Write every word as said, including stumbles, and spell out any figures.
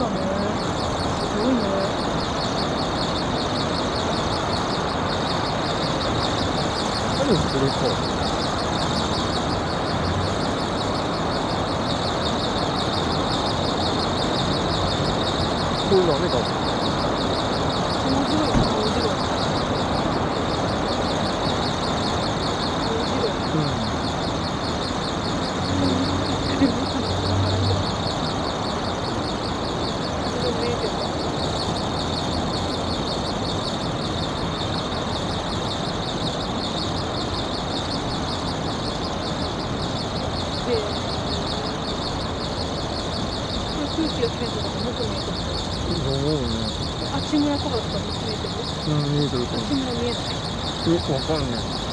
ね。すごいね。 何してるか。これダメだ。 面白いな、面白い。 うん。 空気がきれいとかもっと見えてる。 そう思うね。 あっち村とかとか見えてる。 うん、見えてるかも。 あっち村見えない。 え、わかんない。